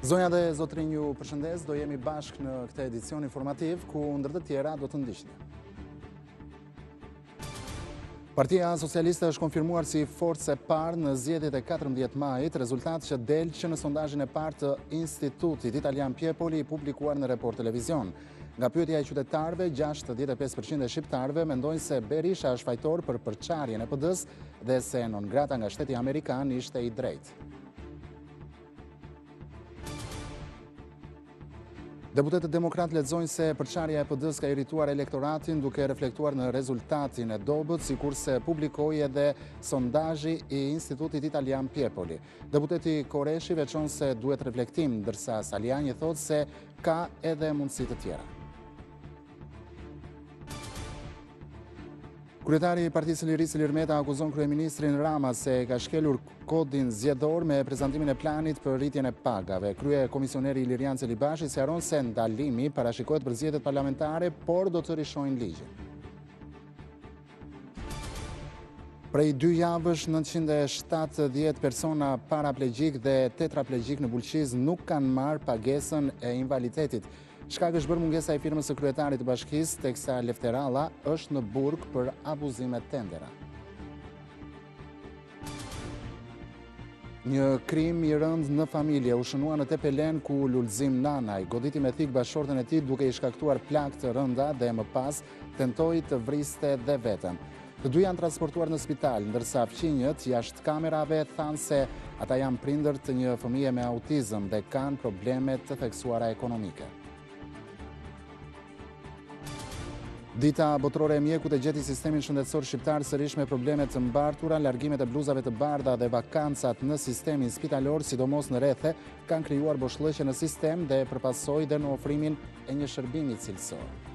Zonja dhe zotrinj, ju përshëndes, do jemi bashkë në këtë edicion informativ, ku ndër të tjera do të ndiqni. Partia Socialiste është konfirmuar si forcë e parë në zgjedhjet e 14 majit, rezultat që del që në sondazhin e parë të Institutit Italian Piepoli publikuar në Report Televizion. Nga pyetja e qytetarëve, 65% e shqiptarëve mendojnë se Berisha është fajtor për përçarjen e PD-s dhe se non grata nga shteti amerikan ishte i drejtë. Deputetët demokrat lexojnë se përçarja e PD-s ka irrituar elektoratin duke reflektuar në rezultatin e dobët, sikurse publikoi edhe sondazhi i Institutit Italian Piepoli. Deputeti Koreshi veçon se duhet reflektim, ndërsa Saliani thotë se ka edhe mundësi të tjera. Kryetari i Partisë së Lirisë Ilir Meta akuzon kryeministrin Rama se ka shkelur kodin zgjedhor me prezantimin e planit për rritjen e pagave. Krye komisioneri Ilirian Celibashi sqaron se ndalimi parashikohet për zgjedhjet parlamentare, por do të rishojnë ligjin. Prej 2 javësh, 970 persona paraplegjik dhe tetraplegjik në Bulqiz nuk kanë marrë pagesën e invaliditetit. Shkak është bërë mungesa e firmës së kryetarit të bashkisë, teksa Lefteralla është në burg për abuzime tendera. Një krim i rënd në familje u shënua në Tepelen, ku Lulzim Nanaj goditi me thik bashortën e tij duke i shkaktuar plagë të rënda dhe më pas tentoi të vriste dhe veten. Të dy janë transportuar në spital, ndërsa fqinjët jashtë kamerave thanë se ata janë prindër të një fëmije me autizëm dhe kanë probleme të theksuara ekonomike. Dita botërore e mjekut e gjeti sistemin shëndetësor shqiptar sërish me probleme të mbartura, largimet e bluzave të bardha dhe vakancat në sistemin spitalor, sidomos në rrethe, kanë krijuar boshllëqe në sistem dhe përpasoi dhe në ofrimin e një shërbimi cilësor.